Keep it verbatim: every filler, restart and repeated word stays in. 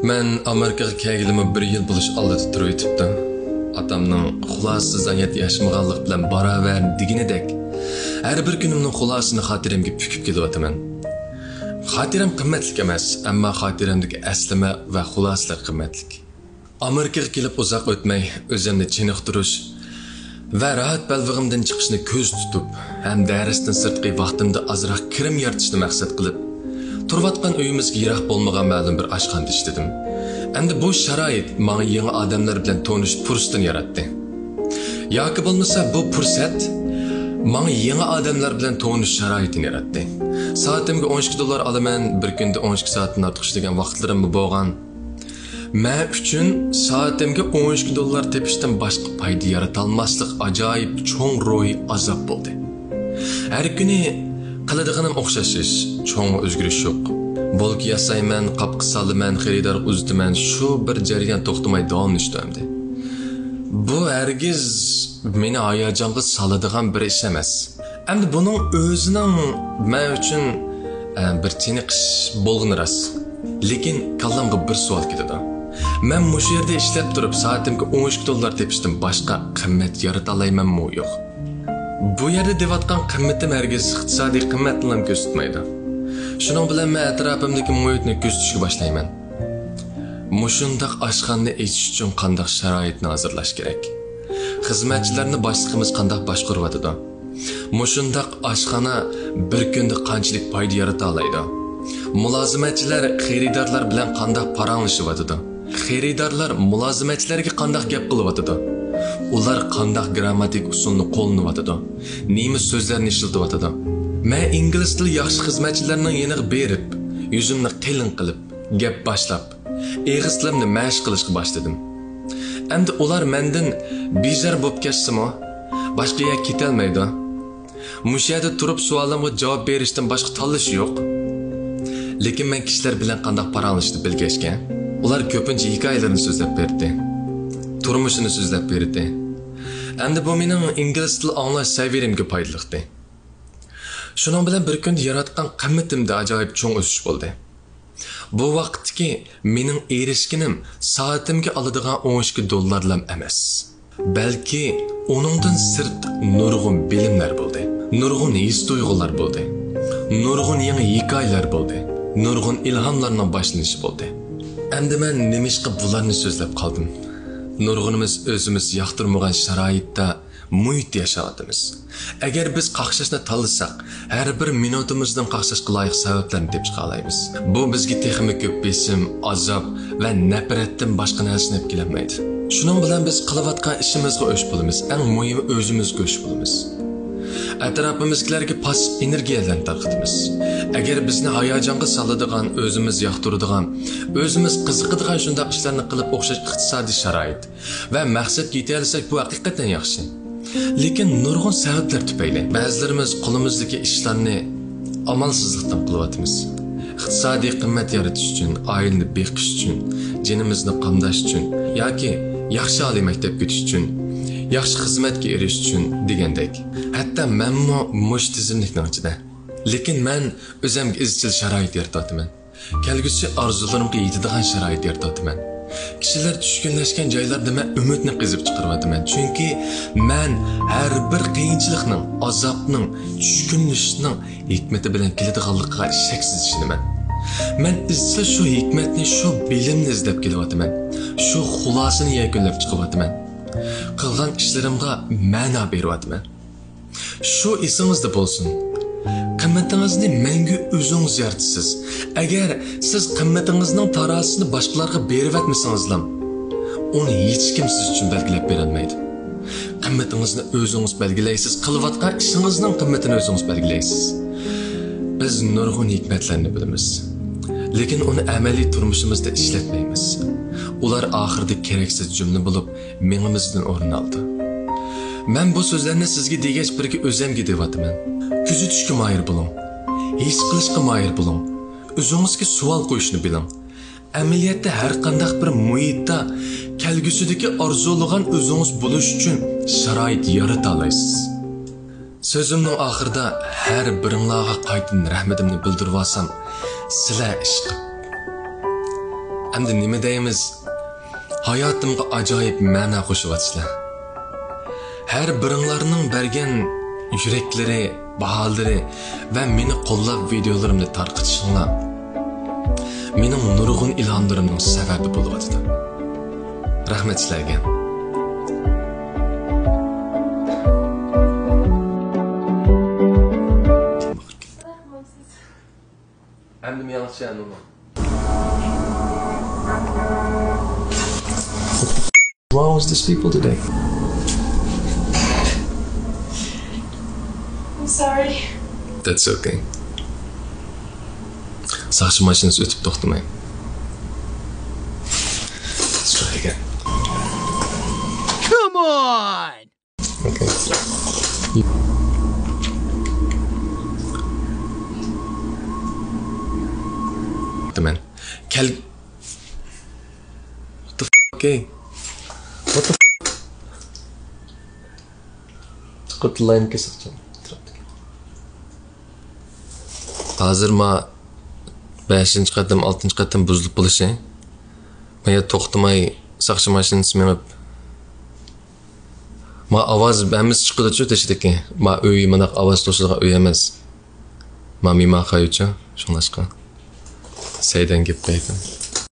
Men Amerikaga kelgilimi bir yil bo'lish oldida turib o'tibdi. Atamning xulosasiz yet yashmaganlik bilan baravar deginidek har bir kunimning xulosasini xotiramga pukib kelyapman. Xotiram qimmatli emas, ammo xotiramdagi aslama va xulosalar qimmatli. Amerikaga kelib uzoq o'tmay o'zimni chiniqtirish va rahat balvig'imdan chiqishni ko'z tutib, ham darsdan sirtqi vaqtimda azroq kirim yaratishni maqsad qilib, turvatgan uyimizga yiroq bo'lmagan ma'lum bir oshxonada ishladim. Endi bu sharoit menga yangi odamlar bilan tanishish fursatini yaratdi. Yoki bo'lmasa bu fursat menga yangi odamlar bilan tanishish sharoitini yaratdi. Soatimga o'n ikki dollar olaman, bir kunda o'n ikki soatdan ortiq ishlagan vaqtlarim bo'lgan. Men uchun soatimga o'n ikki dollar tepishdan boshqa foyda yarata olmaslik ajoyib cho'ng ruhiy azob bo'ldi. Har kuni qiladiganim o'xshash ish, cho'ng o'zgarish yo'q. Bolki yasayman, qapqi salaman, xaridor uzdiman, shu bir jarayon to'xtamay davomlashdi. Bu hargiz meni hayajonga soladigan bir ish emas. Endi buning o'zining men uchun bir chiniqish bo'lg'ini rost. Lekin kallamga bir savol keladi. Men mush yerda ishlab turib, soatimga o'n ikki dollar tepishdan boshqa qimmat yarata olaymanmi yo'q? Bu yerda devatgan qimmatim hargiz iqtisodiy qimmatni ham ko'rsatmaydi. Shuning bilan men atrofimdagi muhitni ko'rsatishga boshlayman. Mushundaq oshxonani echish uchun qanday sharoitni hozirlash kerak? Xizmatchilarni boshlig'imiz qanday boshqaryapti? Mushundaq oshxona bir kunda qanchalik foyda yarata oladi? Mulozimatchilar xaridorlar bilan qanday paranlashyapti? Xaridorlar mulozimatchilarga qanday gap qilyapti? Ular qanday grammatik usulni qo'llanayapti? Nima so'zlarni ishlatyapti? Men ingliz tili yaxshi xizmatchilarning yeniga berib, yuzimni qilin qilib, gap boshlab, eg'iz tilimni mashq qilishga boshladim. Endi ular mendan bezor bo'lib ketsa-mo, boshqa yerga ketolmaydi. Mush yerda turib savolimga javob berishdan boshqa tanlash yo'q. Lekin men kishilar bilan qanday paranglashni bilgachga, ular ko'pincha hikoyalarni so'zlab berdi. Turmushini so'zlab berdi. Endi bu mening ingliz tili anglash saviyatimga foydaliqdi. Shuning bilan bir kun yaratgan qimmatimda ajoyib cho'ng o'sish bo'ldi. Bu vaqtdagi mening erishkinim soatimga oladigan o'n ikki dollarlam emas, balki uningdan sirt nurg'un bilimlar bo'ldi. Nurg'un his tuyg'ular bo'ldi. Nurg'un yangi hikoyalar bo'ldi. Nurg'un ilhomlarning boshlanishi bo'ldi. Endi men nimishqa bularni so'zlab qoldim. Nurg'unimiz o'zimiz yoqtirmagan sharoitda muhit yashayapmiz. Agar biz qaqshashni tanlasak, har bir minutimizdan qaqshashga loyiq sabablarni deb chiqa olamiz. Bu bizga texmi ko'p besim, azob va nafratdan boshqa narsani olib kelmaydi. Shuning bilan biz qilayotgan ishimizga o'sh bo'lamiz, eng muhimi o'zimizga o'sh bo'lamiz. Atrofimizdagilarga pasiv energiyalarni tarqatamiz. Agar bizni hayajonga soladigan, o'zimiz yoqtiradigan, o'zimiz qiziqadigan shunday ishlarni qilib o'xshash iqtisodiy sharoit va maqsadga yeta olsak, bu haqiqatan yaxshi. Lekin nurg'un sabablar tufayli ba'zilarimiz qo'limizdagi ishlarni amalsizlikdan qilyapmiz. Iqtisodiy qimmat yaratish uchun, oilani beqish uchun, jinimizni qamdash uchun yoki yaxshi oliy maktabga o'tish uchun, yaxshi xizmatga erishish uchun degandek. Hatto menmo mush tizimlikning ichida. Lekin men o'zimga izchil sharoit yaratyapman. Kelgusi orzularimga yetadigan sharoit yaratyapman. Kishilar tushkunlashgan joylarda men umidni qizib chiqaryapman. Chunki men har bir qiyinchilikning, azobning, tushkunlashning hikmati bilan keladiganligiga shaksiz ishonaman. Men izchil shu hikmatni, shu bilimni izlab kelyapman. Shu xulosani yakunlab chiqyapman. Qilgan ishlarimga ma'no beryapman. Shu esingizda bo'lsin. Qimmatingizni menga o'zingiz yaratasiz. Agar siz qimmatingizning tarozisini boshqalarga berib atmasangizlar, uni hech kim siz uchun belgilab bera olmaydi. Qimmatingizni o'zingiz belgilaysiz, qilayotgan ishingizning qimmatini o'zingiz belgilaysiz. Biz nurg'un hikmatlarni bilamiz, lekin uni amaliy turmushimizda ishlatmaymiz. Ular oxirida keraksiz jumla bo'lib, mengimizdan o'rin oldi. Men bu so'zlarni sizga degach birga o'zimga deyapman. Kuzatishga moyil bo'ling. His qilishga moyil bo'ling. O'zingizga savol qo'yishni biling. Amaliyotda har qanday bir muhitda kelgusidagi orzulagan o'zingiz bo'lish uchun sharoit yarata olasiz. Sözümün oxirida har biringlarga qaytadan rahmatimni bildirib olsam, sizlar ish qilib. Endi nima deymiz? Hayotimga ajoyib ma'no qo'shyapsizlar. Har biringlarning bergan yuraklari, baholari va meni qo'llab videolarimni tarqatishinglar mening nurg'un ilhomlarimning sababi bo'lyapti. Rahmat sizlarga. Endi men yaxshi anaman. What's wrong with these people today? I'm sorry. That's okay. Sakşı maşinası ötüp toxtamayın. Let's try again. Come on! Okay. Man. Kel... What the f***, okay? What the f***? Kurtulayım keseceğim. Hazır ma beshinchi qatim, oltinchi qatim buzilib bo'lishi. Men to'xtamay saqchi mashinasi minib. Ma ovoz bamiz chiqdi-chu teshidagi. Ma uy mana ovoz to'silgan uy emas. Ma mima qayuchi, shunlashqa. Saydan gap qaydim.